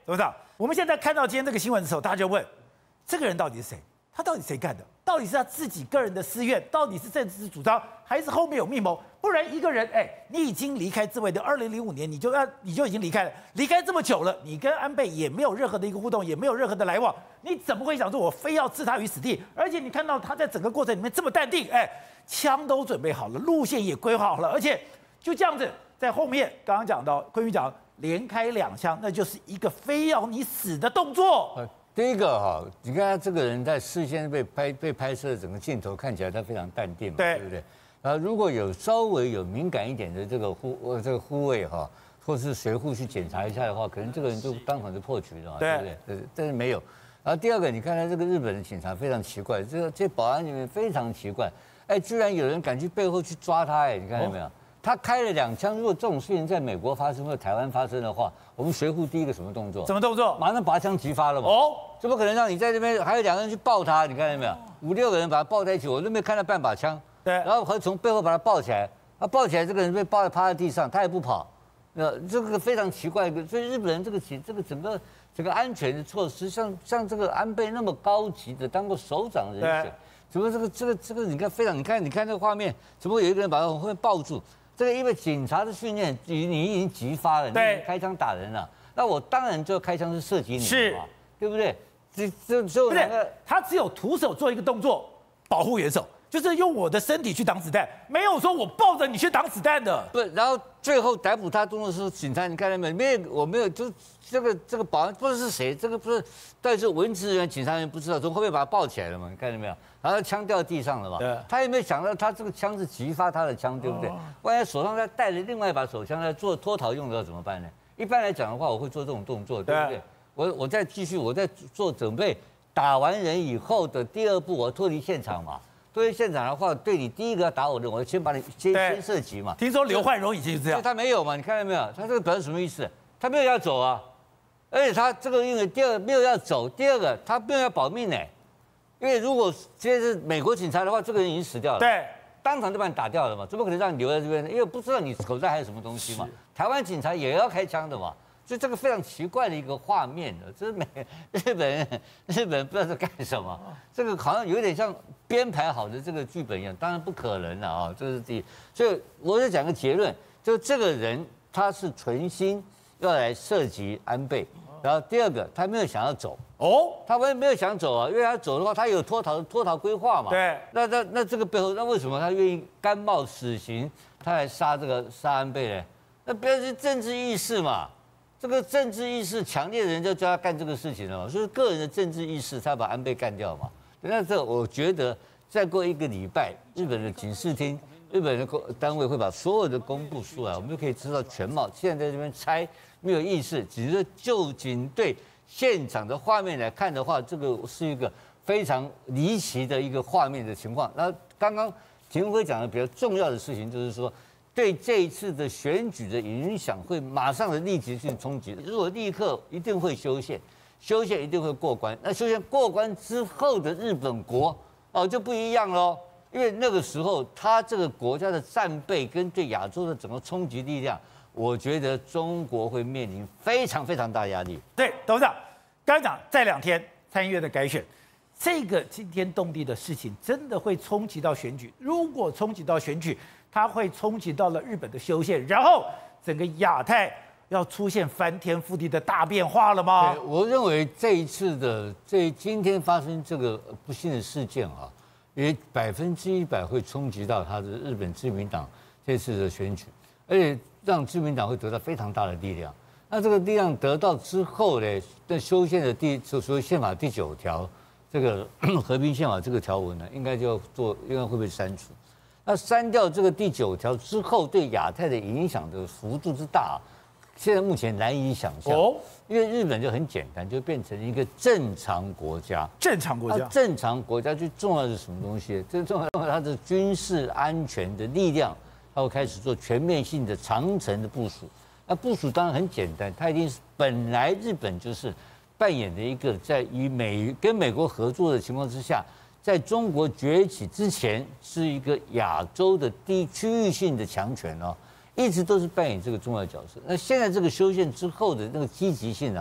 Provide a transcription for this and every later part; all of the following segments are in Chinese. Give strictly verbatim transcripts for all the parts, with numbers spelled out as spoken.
董事长，我们现在看到今天这个新闻的时候，大家就问，这个人到底是谁？他到底谁干的？到底是他自己个人的私怨？到底是政治主张，还是后面有密谋？不然一个人，哎，你已经离开自卫队，二零零五年你就要你就已经离开了，离开这么久了，你跟安倍也没有任何的一个互动，也没有任何的来往，你怎么会想说我非要置他于死地？而且你看到他在整个过程里面这么淡定，哎，枪都准备好了，路线也规划好了，而且就这样子在后面刚刚讲到昆宇讲连开两枪，那就是一个非要你死的动作。 第一个哈，你看他这个人在事先被拍被拍摄的整个镜头看起来他非常淡定嘛， 对对不对？啊，如果有稍微有敏感一点的这个护呃这个护卫哈，或是随护去检查一下的话，可能这个人就当场就破局了，对不对？对，但是没有。然后第二个，你看他这个日本的警察非常奇怪，这个这保安里面非常奇怪，哎，居然有人敢去背后去抓他，哎，你看到没有？哦，他开了两枪，如果这种事情在美国发生或者台湾发生的话，我们随护第一个什么动作？ 什么动作？ 马上拔枪击发了嘛。 哦， 怎么可能让你在这边还有两个人去抱他？你看到没有？五六个人把他抱在一起，我都没有看到半把枪。 对， 然后还从背后把他抱起来，他抱起来，这个人被抱在趴在地上，他也不跑。呃，这个非常奇怪，所以日本人这个这个整个整个安全的措施，像像这个安倍那么高级的当过首长人选，怎么这个这个这个你看非常你看你看这个画面，怎么有一个人把他后面抱住？这个因为警察的训练，你你已经击发了，你已经开枪打人了，那我当然就要开枪是射击你嘛，对不对？这这就两个， 他只有徒手做一个动作，保护元首，就是用我的身体去挡子弹，没有说我抱着你去挡子弹的。 不，然后最后逮捕他动作的时候，警察你看到没有？没有，我没有，就这个这个保安不知道是谁，这个不是，但是文职人员、警察人员不知道，从后面把他抱起来了嘛？你看到没有？然后枪掉地上了嘛？对，他有没有想到他这个枪是击发他的枪，对不对？万一手上再带着另外一把手枪来做脱逃用的，要怎么办呢？一般来讲的话，我会做这种动作，对不对？我我再继续，我在做准备，打完人以后的第二步，我脱离现场嘛。脱离现场的话，对你第一个要打我的，我先把你先先射击嘛。 听说刘焕荣以前就这样， 他没有嘛？你看到没有？他这个表示什么意思？他没有要走啊，而且他这个因为第二个没有要走，第二个他没有要保命呢。因为如果今天是美国警察的话，这个人已经死掉了，对，当场就把你打掉了嘛，怎么可能让你留在这边呢？因为不知道你口袋还有什么东西嘛。台湾警察也要开枪的嘛。所以这个非常奇怪的一个画面的，这是美日本人日本人不知道在干什么，这个好像有点像编排好的这个剧本一样，当然不可能了啊，这是第一。所以我就讲个结论，就这个人他是存心要来射击安倍，然后第二个他没有想要走哦，他没没有想走啊，因为他走的话他有脱逃脱逃规划嘛，对，那那那这个背后那为什么他愿意甘冒死刑，他来杀这个杀安倍呢？那不要是政治意识嘛。这个政治意识强烈的人就叫他干这个事情了嘛，所以个人的政治意识才把安倍干掉嘛。那这我觉得再过一个礼拜，日本的警视厅、日本的单位会把所有的公布出来，我们就可以知道全貌。现在在这边猜没有意思，只是就仅对现场的画面来看的话，这个是一个非常离奇的一个画面的情况。那刚刚秦辉讲的比较重要的事情就是说。对这一次的选举的影响会马上的立即性冲击。如果立刻一定会修宪，修宪一定会过关。那修宪过关之后的日本国哦就不一样喽，因为那个时候他这个国家的战备跟对亚洲的整个冲击力量，我觉得中国会面临非常非常大压力。 对，董事长，刚讲再两天参议院的改选，这个惊天动地的事情真的会冲击到选举。如果冲击到选举，它会冲击到了日本的修宪，然后整个亚太要出现翻天覆地的大变化了吗？ 对，我认为这一次的这今天发生这个不幸的事件啊，也百分之一百会冲击到他的日本自民党这次的选举，而且让自民党会得到非常大的力量。那这个力量得到之后呢，在修宪的第所谓宪法第九条这个和平宪法这个条文呢，应该就要做，应该会被删除。那删掉这个第九条之后，对亚太的影响的幅度之大，现在目前难以想象。哦，因为日本就很简单，就变成一个正常国家。 正常国家， 正常国家最重要的是什么东西？最重要的它的军事安全的力量，它会开始做全面性的长程的部署。那部署当然很简单，它一定是本来日本就是扮演的一个在与美跟美国合作的情况之下。在中国崛起之前，是一个亚洲的地区域性的强权哦，一直都是扮演这个重要角色。那现在这个修宪之后的那个积极性啊，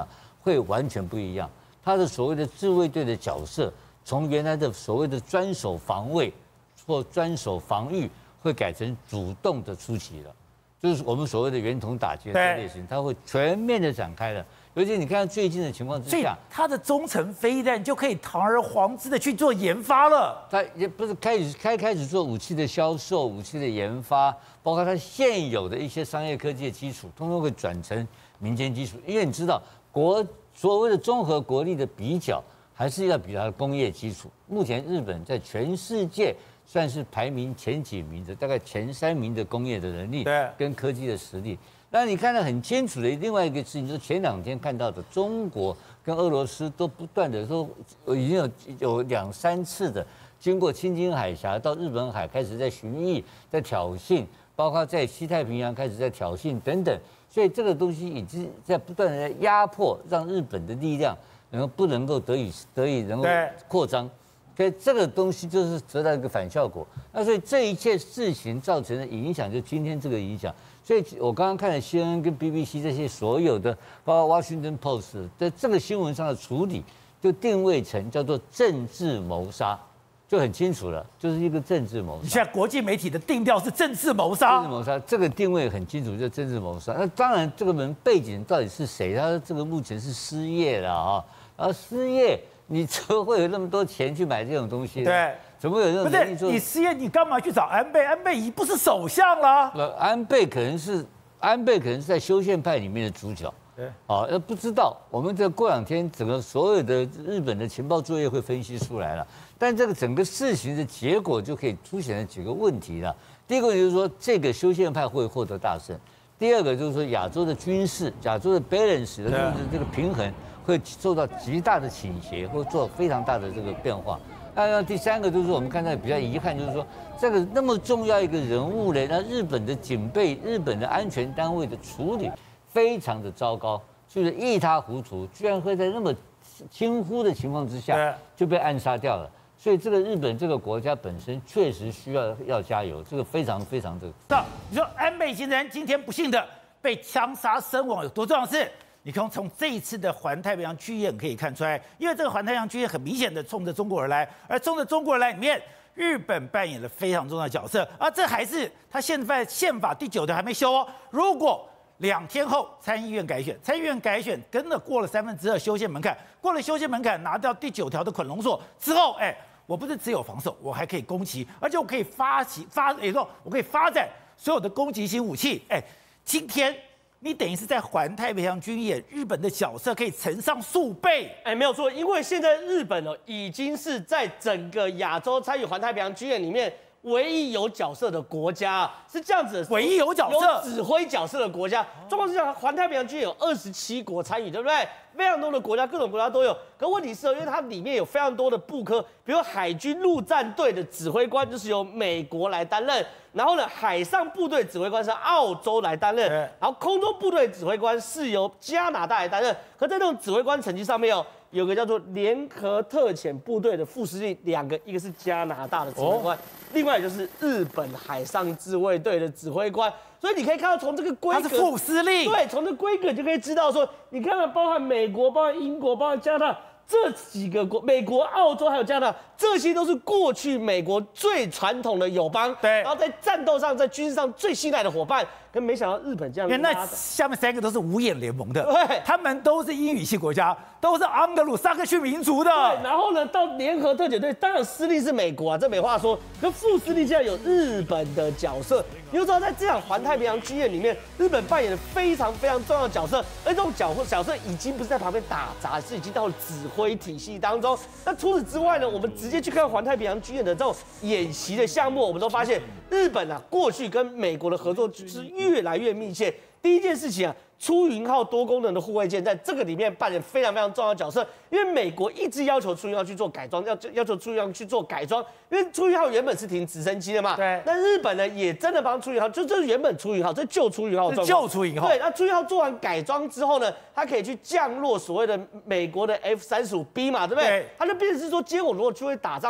会完全不一样。它的所谓的自卫队的角色，从原来的所谓的专守防卫或专守防御，会改成主动的出击了，就是我们所谓的圆筒打击的这类型，它会全面的展开了。尤其你看最近的情况之下， 它的中程飞弹就可以堂而皇之的去做研发了。 它也不是开始开开始做武器的销售、武器的研发，包括它现有的一些商业科技的基础，通通会转成民间基础。因为你知道，国所谓的综合国力的比较，还是要比它的工业基础。目前日本在全世界算是排名前几名的，大概前三名的工业的能力跟科技的实力。那你看得很清楚的另外一个事情，就是前两天看到的，中国跟俄罗斯都不断的说，已经有有两三次的经过青津海峡到日本海开始在巡弋、在挑衅，包括在西太平洋开始在挑衅等等，所以这个东西已经在不断的在压迫，让日本的力量能够不能够得以得以能够扩张。所以这个东西就是得到一个反效果。那所以这一切事情造成的影响，就今天这个影响。所以我刚刚看了 C N N 跟 B B C 这些所有的，包括 Washington Post 在这个新闻上的处理，就定位成叫做政治谋杀，就很清楚了，就是一个政治谋杀。 现在国际媒体的定调是政治谋杀， 政治谋杀这个定位很清楚，就政治谋杀。那当然，这个人背景到底是谁？他这个目前是失业了啊，然后失业。你怎么会有那么多钱去买这种东西呢？ 对， 怎么有那种能力做？ 不是你失业，你干嘛去找安倍？安倍已不是首相了。 安倍可能是安倍可能是在修宪派里面的主角。对，啊，那不知道。我们这过两天整个所有的日本的情报作业会分析出来了。但这个整个事情的结果就可以凸显了几个问题了。第一个问题就是说，这个修宪派会获得大胜。第二个就是说，亚洲的军事、亚洲的 balance 的这个平衡。会受到极大的倾斜，或做非常大的这个变化。那第三个就是我们看到比较遗憾，就是说这个那么重要一个人物呢，那日本的警备、日本的安全单位的处理非常的糟糕，就是一塌糊涂，居然会在那么轻忽的情况之下就被暗杀掉了。所以这个日本这个国家本身确实需要要加油，这个非常非常的。 那你说安倍先生今天不幸的被枪杀身亡有多重要的事？你可以从这一次的环太平洋军演可以看出来，因为这个环太平洋军演很明显的冲着中国而来，而冲着中国而来里面，日本扮演了非常重要的角色，而这还是他现在宪法第九条还没修哦。如果两天后参议院改选，参议院改选跟着过了三分之二修宪门槛，过了修宪门槛拿掉第九条的捆龙锁之后，哎，我不是只有防守，我还可以攻击，而且我可以发起发，也说我可以发展所有的攻击型武器，哎，今天。你等于是在环太平洋军演，日本的角色可以乘上数倍。 哎，没有错，因为现在日本哦，已经是在整个亚洲参与环太平洋军演里面唯一有角色的国家啊，是这样子的， 唯一有角色、 有指挥角色的国家。状况是这样，环太平洋军演有二十七国参与，对不对？非常多的国家，各种国家都有。可问题是，因为它里面有非常多的部科，比如海军陆战队的指挥官就是由美国来担任，然后呢，海上部队指挥官是澳洲来担任，然后空中部队指挥官是由加拿大来担任。可在这种指挥官层级上面哦，有个叫做联合特遣部队的副司令，两个，一个是加拿大的指挥官，哦、另外就是日本海上自卫队的指挥官。所以你可以看到，从这个规格， 他是副司令， 对，从这个规格就可以知道说，你看看，包含美国、包含英国、包含加拿大这几个国，美国、澳洲还有加拿大，这些都是过去美国最传统的友邦， 对， 然后在战斗上、在军事上最信赖的伙伴。可没想到日本这样， 因为那下面三个都是五眼联盟的， 对， 他们都是英语系国家，都是盎格鲁撒克逊民族的。 对，然后呢，到联合特遣队，当然司令是美国啊，这没话说。可副司令现在有日本的角色，你就知道在这场环太平洋军演里面，日本扮演了非常非常重要的角色，而这种角角色已经不是在旁边打杂，是已经到了指挥体系当中。那除此之外呢，我们直接去看环太平洋军演的这种演习的项目，我们都发现日本啊，过去跟美国的合作就是越来越密切。第一件事情啊，出云号多功能的护卫舰在这个里面扮演非常非常重要的角色，因为美国一直要求出云号去做改装，要要求出云号去做改装，因为出云号原本是停直升机的嘛， 对。 那日本呢也真的帮出云号，就这是原本出云号，这旧出云号状况， 旧出云号。 对，那出云号做完改装之后呢，它可以去降落所谓的美国的 F 三十五 B 嘛，对不对？对。它就变成是说，今天我如果去会打仗的话，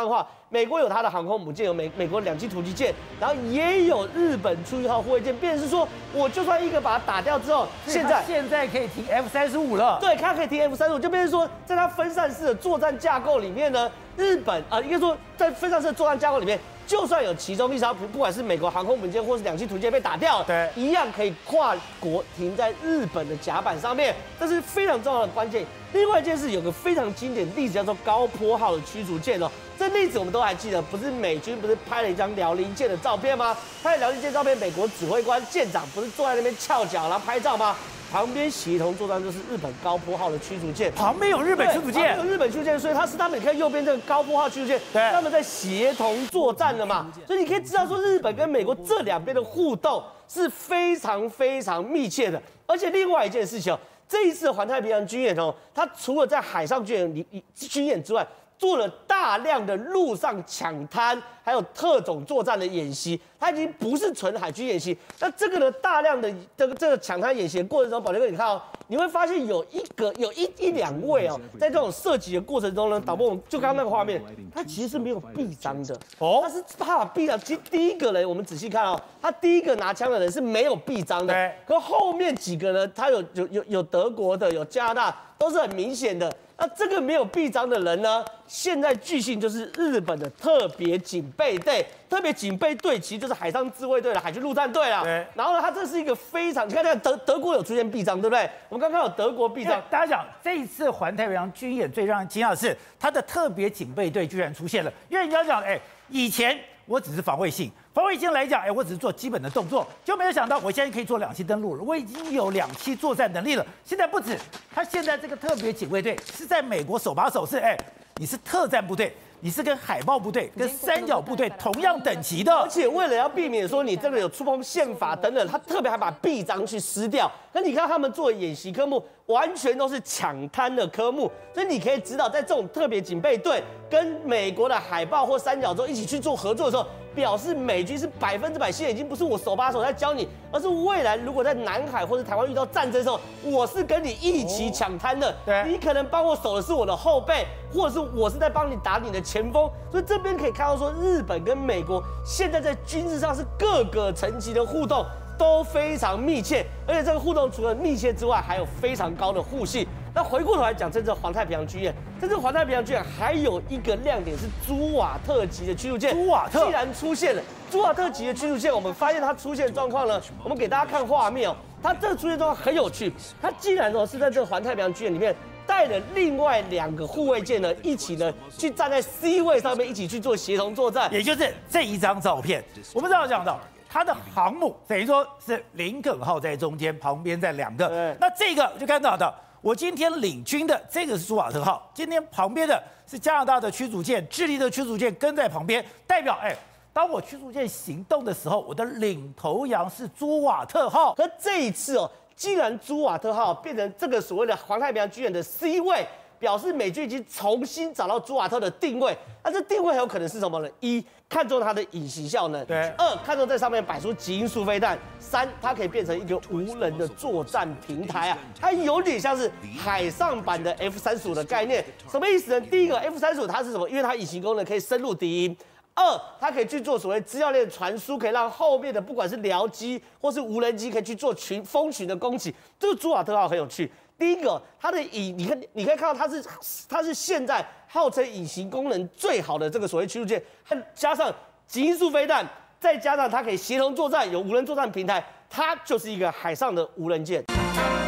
美国有它的航空母舰，有美美国两栖突击舰，然后也有日本出一号护卫舰，便是说，我就算一个把它打掉之后，现在现在可以停 F 三十五了。 对，它可以停 F 三十五，就变成说，在它分散式的作战架构里面呢，日本啊、呃，应该说在分散式的作战架构里面。就算有其中一艘不管是美国航空母舰或是两栖突击舰被打掉了， 对， 一样可以跨国停在日本的甲板上面，这是非常重要的关键。另外一件事，有个非常经典的例子叫做高坡号的驱逐舰哦，这例子我们都还记得，不是美军不是拍了一张辽宁舰的照片吗？拍了辽宁舰照片，美国指挥官舰长不是坐在那边翘脚然后拍照吗？旁边协同作战就是日本高坡号的驱逐舰， 旁边有日本驱逐舰， 有日本驱逐舰，所以它是他们，你看右边这个高坡号驱逐舰， 对， 他们在协同作战了嘛，所以你可以知道说日本跟美国这两边的互动是非常非常密切的，而且另外一件事情哦，这一次的环太平洋军演哦，它除了在海上军演里军演之外，做了大量的陆上抢滩，还有特种作战的演习，它已经不是纯海军演习。那这个呢，大量的这个这个抢滩演习的过程中，宝杰哥，你看哦，你会发现有一个有一一两位哦，在这种射击的过程中呢，导播我们就刚刚那个画面，他其实是没有臂章的哦，他是怕臂章。其实第一个人我们仔细看哦，他第一个拿枪的人是没有臂章的， 对， 可后面几个呢，他有有有有德国的，有加拿大，都是很明显的。那这个没有臂章的人呢？现在据信就是日本的特别警备队，特别警备队其实就是海上自卫队的海军陆战队啦。 对。 然后呢，它这是一个非常，你看看德德国有出现臂章，对不对？我们刚刚有德国臂章。 大家讲这一次环太平洋军演最让人惊讶的是，它的特别警备队居然出现了。因为你要讲，哎，以前我只是防卫性，防卫性来讲，哎，我只是做基本的动作，就没有想到我现在可以做两栖登陆了，我已经有两栖作战能力了。现在不止，他现在这个特别警卫队是在美国手把手是，哎，你是特战部队。你是跟海豹部队、跟三角部队同样等级的， 而且为了要避免说你这个有触碰宪法等等，他特别还把臂章去撕掉。可你看他们做的演习科目，完全都是抢滩的科目，所以你可以知道，在这种特别警备队跟美国的海豹或三角洲一起去做合作的时候，表示美军是百分之百信任，已经不是我手把手在教你，而是未来如果在南海或者台湾遇到战争的时候，我是跟你一起抢滩的。 对， 你可能帮我守的是我的后背，或者是我是在帮你打你的前锋。所以这边可以看到说，日本跟美国现在在军事上是各个层级的互动都非常密切，而且这个互动除了密切之外，还有非常高的互信。那回过头来讲，这次环太平洋军演，这次环太平洋军演还有一个亮点是朱瓦特级的驱逐舰。 朱瓦特既然出现了朱瓦特级的驱逐舰，我们发现它出现的状况呢，我们给大家看画面哦，它这个出现状况很有趣，它竟然哦是在这个环太平洋军演里面。带了另外两个护卫舰呢，一起呢去站在 C 位上面，一起去做协同作战。 也就是这一张照片，我们知道讲到它的航母等于说是林肯号在中间，旁边在两个。那这个就看到的，我今天领军的这个是朱瓦特号，今天旁边的是加拿大的驱逐舰，智利的驱逐舰跟在旁边，代表哎。当我驱逐舰行动的时候，我的领头羊是朱瓦特号。 可这一次哦，既然朱瓦特号变成这个所谓的环太平洋军演的 C 位，表示美军已经重新找到朱瓦特的定位。那这定位很有可能是什么呢？一，看中它的隐形效能； 对。 二，看中在上面摆出极音速飞弹；三，它可以变成一个无人的作战平台啊，它有点像是海上版的 F 三十五的概念。什么意思呢？第一个 F 三十五它是什么？因为它隐形功能可以深入敌营。二，它可以去做所谓资料链传输，可以让后面的不管是僚机或是无人机，可以去做群蜂群的攻击。这个朱瓦特号很有趣。第一个，它的隐，你看，你可以看到它是它是现在号称隐形功能最好的这个所谓驱逐舰，加上极音速飞弹，再加上它可以协同作战，有无人作战平台，它就是一个海上的无人舰。